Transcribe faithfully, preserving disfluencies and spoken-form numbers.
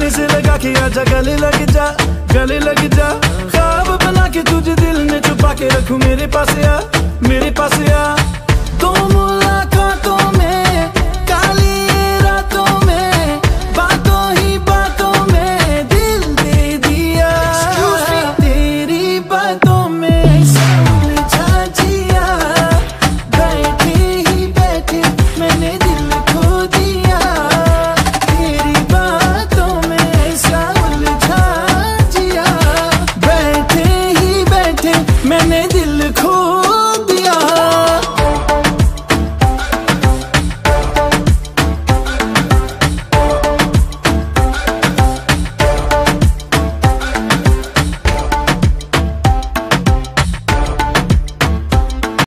सीने से लगा के आजा, गले लग जा, गले लग जा। ख्वाब बना के तुझे दिल में छुपा के रखूं, मेरे पास आ, मेरे पास आ।